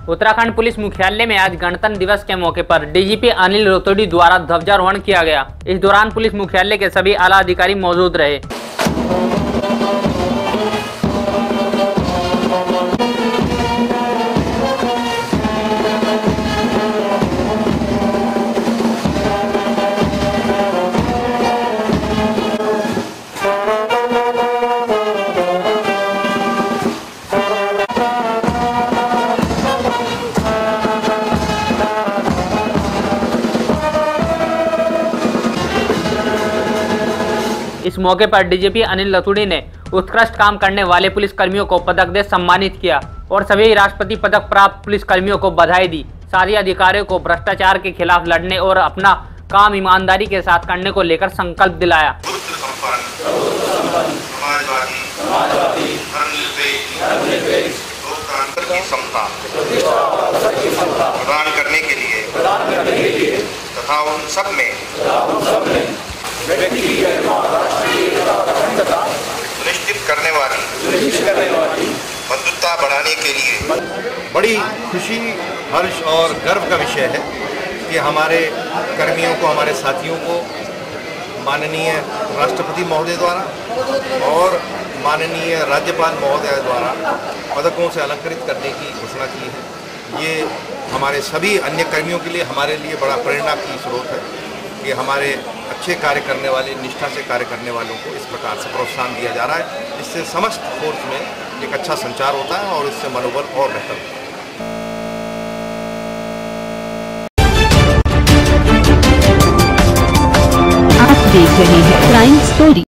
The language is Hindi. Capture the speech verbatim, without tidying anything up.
उत्तराखंड पुलिस मुख्यालय में आज गणतंत्र दिवस के मौके पर डीजीपी अनिल रतूड़ी द्वारा ध्वजारोहण किया गया। इस दौरान पुलिस मुख्यालय के सभी आला अधिकारी मौजूद रहे। इस मौके पर डीजीपी अनिल रतूड़ी ने उत्कृष्ट काम करने वाले पुलिस कर्मियों को पदक दे सम्मानित किया और सभी राष्ट्रपति पदक प्राप्त पुलिस कर्मियों को बधाई दी। साथ अधिकारियों को भ्रष्टाचार के खिलाफ लड़ने और अपना काम ईमानदारी के साथ करने को लेकर संकल्प दिलाया। प्रदान करने के लिए तथा उन सब में सुनिश्चित करने वाली बंधुता बढ़ाने के लिए बड़ी खुशी, हर्ष और गर्व का विषय है कि हमारे कर्मियों को, हमारे साथियों को माननीय राष्ट्रपति महोदय द्वारा और माननीय राज्यपाल महोदय द्वारा पदकों से अलंकृत करने की घोषणा की है। ये हमारे सभी अन्य कर्मियों के लिए, हमारे लिए बड़ा प्रेरणा की स्रोत है कि हमारे अच्छे कार्य करने वाले, निष्ठा से कार्य करने वालों को इस प्रकार से प्रोत्साहन दिया जा रहा है। इससे समस्त फोर्स में एक अच्छा संचार होता है और इससे मनोबल और बेहतर होता है। आप देख रहे हैं क्राइम स्टोरी।